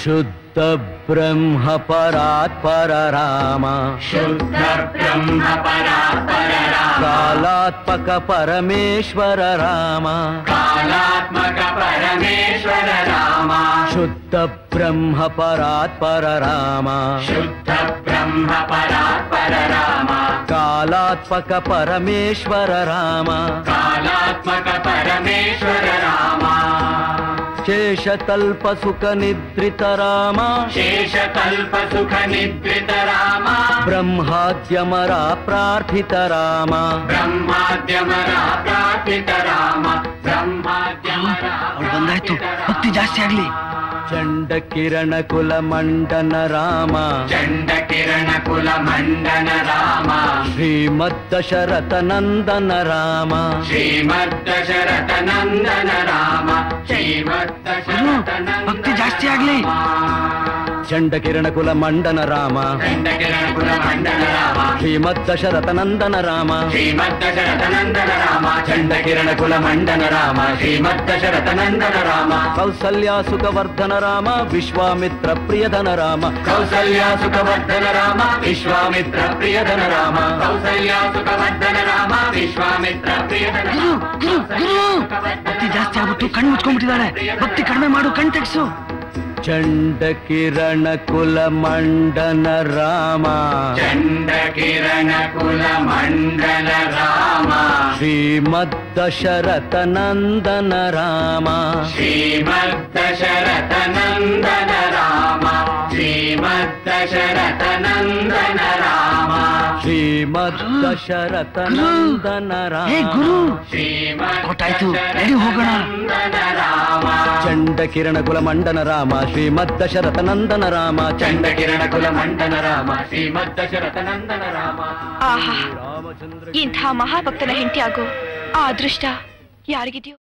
शुद्ध ब्रह्म परात्पर राम शुद्ध ब्रह्म परात्पर राम कालात्मक परमेश्वर राम कालात्मक परमेश्वर राम शुद्ध ब्रह्म परात्पर राम शुद्ध ब्रह्म परात्पर राम कालात्मक परमेश्वर राम कालात्मक परमेश्वर राम शेषतल्प सुख निद्रित राम शेषतल्प सुख निद्रित राम ब्रह्माद्यमरा प्रार्थित राम ब्रह्माद्यमरा प्रार्थित राम ब्रह्माद्यमरा ಬಂದಾಯ್ತು ಭಕ್ತಿ ಜಾಸ್ತಿ ಆಗ್ಲಿ चंड किरण कुल मंडन राम चंड किरण कुल मंडन राम श्रीमद्दशरथ नंदन राम श्रीमद्दशरथ नंदन राम श्रीमद्दशरथ ಭಕ್ತಿ ಜಾಸ್ತಿ ಆಗ್ಲಿ चंड किरण कुल मंडन राम चंड किरण कुल मंडन राम श्रीमद्दशरथ नंदन राम श्रीमद्दशरथ नंदन राम चंड किरण कुल मंडन राम श्रीमद्दशरथ नंदन राम कौसल्या सुखवर्धन राम विश्वामित्र प्रियधन राम कौसल्या सुखवर्धन राम विश्वामित्र प्रियधन राम कौसल्या सुखवर्धन राम विश्वामित्र प्रियधन ಭಕ್ತಿ ಜಾಸ್ತಿ ಆಗ್ಬಿಟ್ಟು ಕಣ್ಣು ಮುಚ್ಕೊಂಡ್ಬಿಟ್ಟಿದ್ದಾಳೆ ಭಕ್ತಿ ಕಡಿಮೆ ಮಾಡು ಕಣ್ ತೆಗ್ಸು चंड किरण कुल मंडन राम चंड किरण कुल मंडन राम श्रीमद्दशरथ नंदन राम श्रीमद्दशरथ नंदन राम श्रीमद्दशरथ नंदन राम श्रीमद्दशरथ नंदन ಹೇ ಗುರು श्रीमद्दशरथ ಗೊತ್ತಾಯ್ತು ರೆಡಿ ಹೋಗೋಣ नंदन राम चंड किरण कुल मंडन राम श्रीमद्दशरथ नंदन राम चंड किरण कुल मंडन राम श्रीमद्दशरथ नंदन राम ಆಹಾ ಇಂಥ ಮಹಾಭಕ್ತನ ಹೆಂಡತಿ ಆಗೋ ಆ ಅದೃಷ್ಟ ಯಾರಿಗಿದೆಯೋ